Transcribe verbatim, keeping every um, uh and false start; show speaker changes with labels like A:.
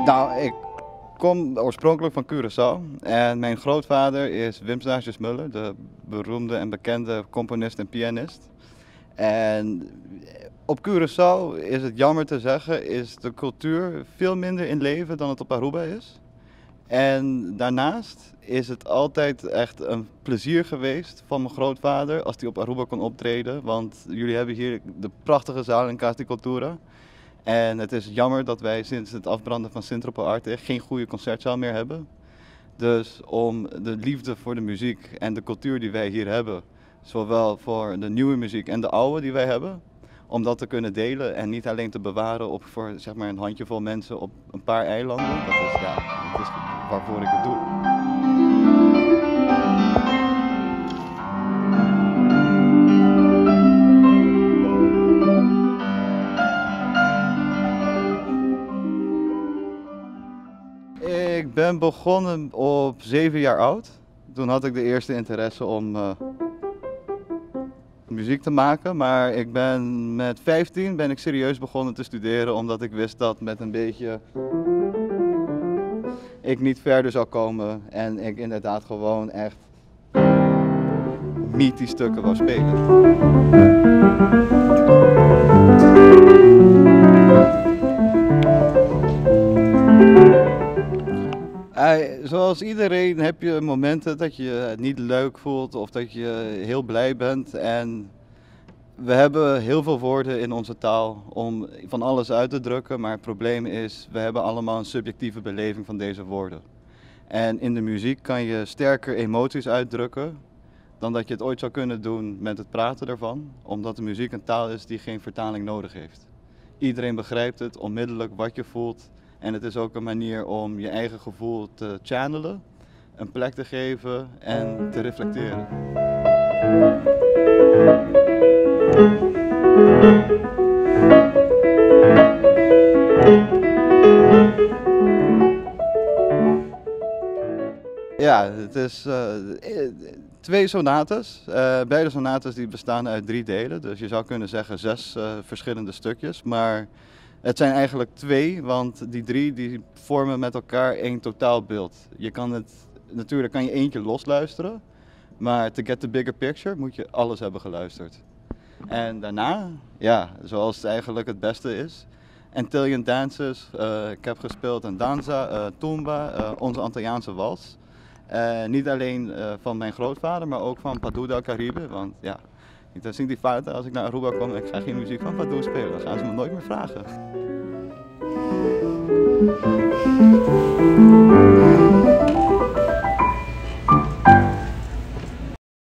A: Nou, ik kom oorspronkelijk van Curaçao en mijn grootvader is Wim Sages Muller, de beroemde en bekende componist en pianist. En op Curaçao is het jammer te zeggen, is de cultuur veel minder in leven dan het op Aruba is. En daarnaast is het altijd echt een plezier geweest van mijn grootvader als hij op Aruba kon optreden. Want jullie hebben hier de prachtige zaal in Casa di Cultura. En het is jammer dat wij sinds het afbranden van Sintropo Arte geen goede concertzaal meer hebben. Dus om de liefde voor de muziek en de cultuur die wij hier hebben, zowel voor de nieuwe muziek en de oude die wij hebben, om dat te kunnen delen en niet alleen te bewaren op voor zeg maar een handjevol mensen op een paar eilanden. Dat is, ja, dat is waarvoor ik het doe. Ik ben begonnen op zeven jaar oud. Toen had ik de eerste interesse om uh, muziek te maken, maar ik ben met vijftien ben ik serieus begonnen te studeren omdat ik wist dat met een beetje ik niet verder zou komen en ik inderdaad gewoon echt meaty stukken wou spelen. Uh, zoals iedereen heb je momenten dat je het niet leuk voelt of dat je heel blij bent. En we hebben heel veel woorden in onze taal om van alles uit te drukken, maar het probleem is, we hebben allemaal een subjectieve beleving van deze woorden. En in de muziek kan je sterker emoties uitdrukken dan dat je het ooit zou kunnen doen met het praten ervan, omdat de muziek een taal is die geen vertaling nodig heeft. Iedereen begrijpt het onmiddellijk wat je voelt. En het is ook een manier om je eigen gevoel te channelen, een plek te geven en te reflecteren. Ja, het is uh, twee sonates. Uh, beide sonates die bestaan uit drie delen, dus je zou kunnen zeggen zes uh, verschillende stukjes. Maar het zijn eigenlijk twee, want die drie die vormen met elkaar één totaalbeeld. Je kan het, natuurlijk kan je eentje losluisteren, maar to get the bigger picture moet je alles hebben geluisterd. En daarna, ja, zoals het eigenlijk het beste is, Antillian dances. Uh, ik heb gespeeld een danza, uh, tumba, uh, onze Antilliaanse wals. Uh, niet alleen uh, van mijn grootvader, maar ook van Padu del Caribe, want ja. Dan zie ik die fouten als ik naar Aruba kom en ik ga geen muziek van Padu spelen, dan gaan ze me nooit meer vragen.